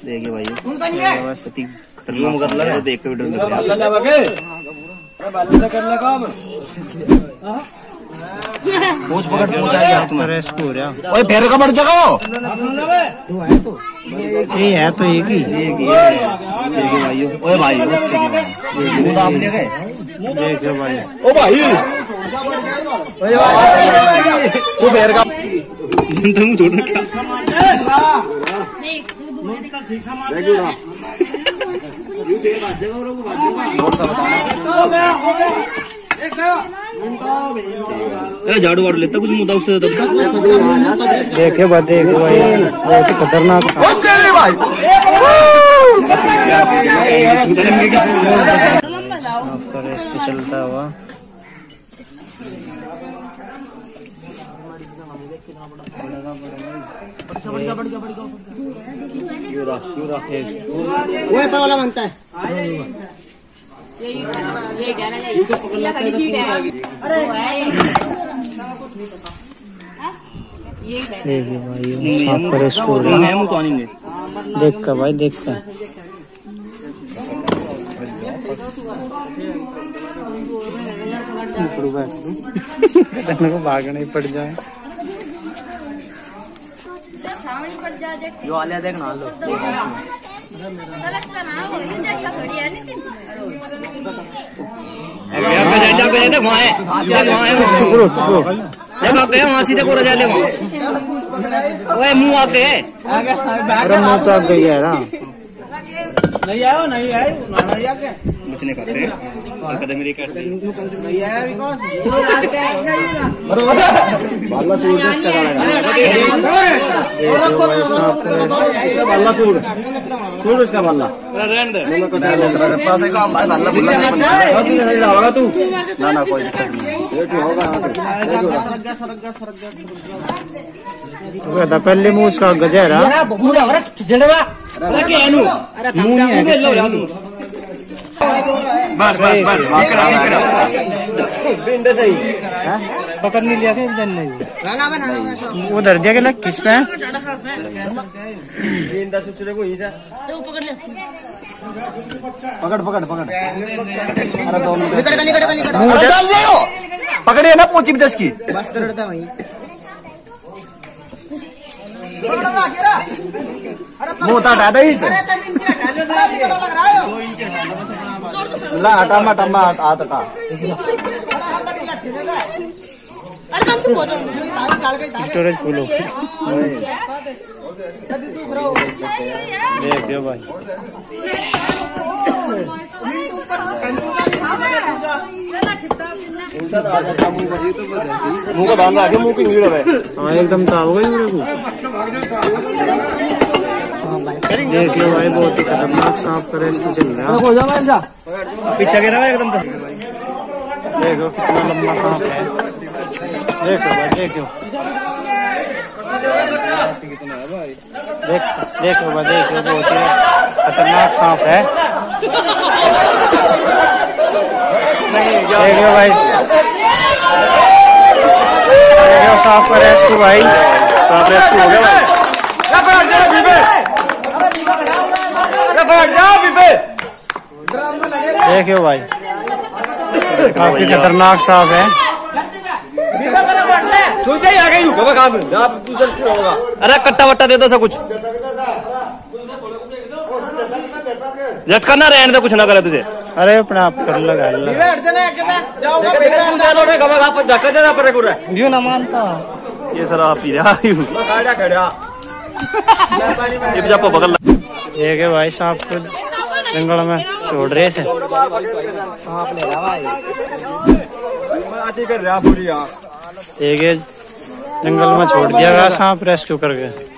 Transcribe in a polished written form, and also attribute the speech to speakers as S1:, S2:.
S1: देखिए भाई पूछ पकड़ ओए पैर का बढ़ जगह
S2: ये है तो एक ही
S1: भाई। ओए भाई मुंह आप ले गए
S2: देखो भाई।
S1: ओ भाई तू पैर का मुंह छोड़ झाड़ू वाड़ू लेता कुछ मुद्दा उससे
S2: देखे बात देखो भाई बहुत ही खतरनाक इसमें चलता हुआ
S1: वो वाला बनता है।
S2: देखिए भाई साफ करे इसको देख कर भाई देख कर को भागना ही पड़ जाए
S1: जो आलिया देखना लो वहाँ सीधे को रजा ले वहाँ मुँह आके
S2: मुँह तो आग गई है ना
S1: नहीं आयो नहीं आयो कुछ नहीं करते कदम मेरी करते नहीं आया भी कौन बाला सूर देश का लगा बाला सूर इसका बाला रहने दे पास का बाला बुला होगा तू ना कोई दिक्कत नहीं
S2: होगा पहले मुँह उसका गजरा
S1: बस बस बस सही
S2: पकड़ नहीं लिया था नहीं वो दर दिया लग किस पे
S1: पकड़ पकड़ पकड़ पकड़े ना पोची दस की मुँह हटा दे टमा टमा आता
S2: स्टोरेज फुल हो देख भाई
S1: मुँह को बांधा आगे मुँह की नीड़ है
S2: एकदम तो होगा देखिए भाई बहुत ही खतरनाक सांप करे इसको चल रहा
S1: पीछे गिरा एकदम तो
S2: देखो कितना लंबा सांप है देखो भाई देखो देखो भाई देखो बहुत ही खतरनाक सांप है देखो भाई देखो सांप करे इसको भाई सांप रेस्क्यू हो गया भाई देखियो भाई काफी खतरनाक सांप है
S1: अरे कट्टा वट्टा दे दो सब कुछ झटका ना रहने दो कुछ ना करे तुझे
S2: अरे अपने आप कर लगा यू ना मानता
S1: ये सर आप पी रहा पकड़
S2: ठीक है भाई सांप को जंगल में छोड़ रहे से ठीक है जंगल में छोड़ दिया गया सांप रेस्क्यू करके।